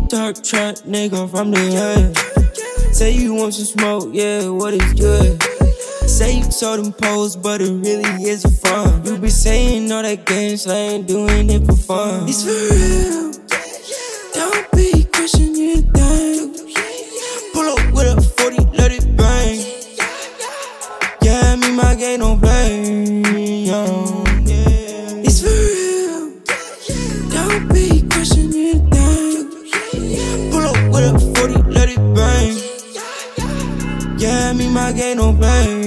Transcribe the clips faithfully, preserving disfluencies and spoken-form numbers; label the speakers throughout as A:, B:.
A: Dark trap nigga from the hood. Say you want some smoke, yeah, what is good? Say you told them pose, but it really isn't fun. You be saying all that game, so I ain't doing it for fun. It's for real. Don't be questioning anything. Pull up with a forty, let it bang. Yeah, me, my game don't play. Yo. It's for real. Don't be questioning anything. Pull up with a forty, let it bang. Yeah, me, my game don't play.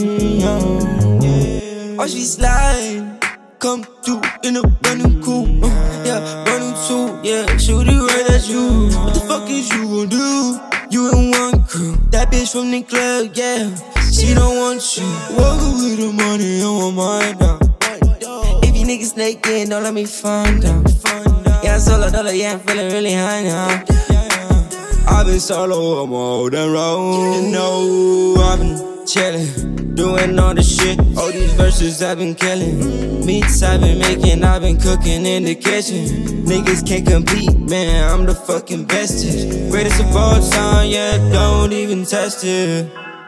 A: Oh, she slide, come through in a brand new coupe. Uh, yeah, brand new suit, yeah, shoot it right at you. What the fuck is you gon' do? You in one crew, that bitch from the club, yeah. She don't want you. Walk with the money on my mind now. If you niggas naked, don't let me find out. Yeah, solo dollar, yeah, I'm feeling really high now. I've been solo, I'm on the road. You know, I've been chillin', doing all the shit. All these verses I've been killing. Meats I've been making, I've been cooking in the kitchen. Niggas can't compete, man, I'm the fucking bestest. Greatest of all time, yeah, don't even test it.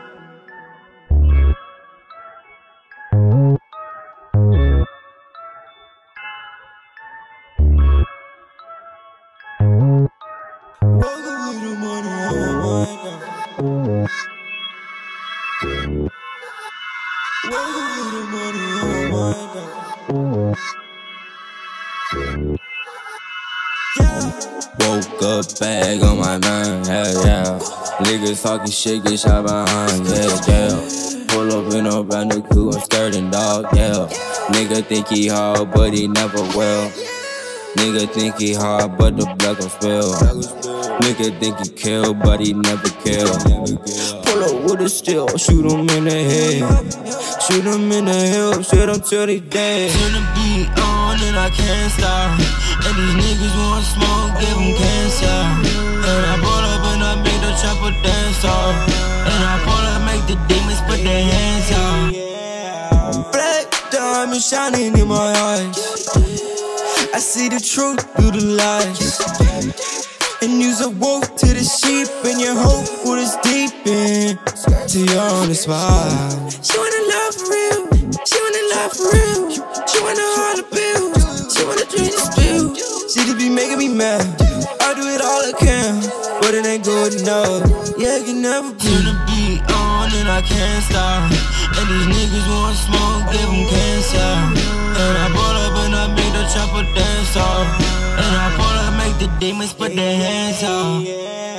A: Woke up, bag on my mind, hell yeah. Niggas talking shit, get shot behind, yeah, yeah. Pull up in a brand new coupe, I'm skirting, dog, yeah. Nigga think he hard, but he never will. Nigga think he hard, but the blood gon' spill. Nigga think he kill, but he never kill. Pull up with a steel, shoot him in the head. Shoot him in the hip, shoot him till they dead. Turn the beat on and I can't stop. And these niggas want smoke, give them cancer. And I pull up and I make the chopper dance off. And I pull up, make the demons put their hands off. Black diamond shining in my eyes. I see the truth through the lies. And use a wolf to the sheep, and your hope what is deep in to your honest vibe. She wanna love for real, she wanna love for real. She wanna hold the bills, she wanna drink the spill. She could be making me mad, I do it all I can, but it ain't good enough. Yeah, it can never be. Turn the beat on and I can't stop. And these niggas want smoke, give them cancer. And I pull up and I make the chopper dance off. And I pull up, make the demons put their hands off.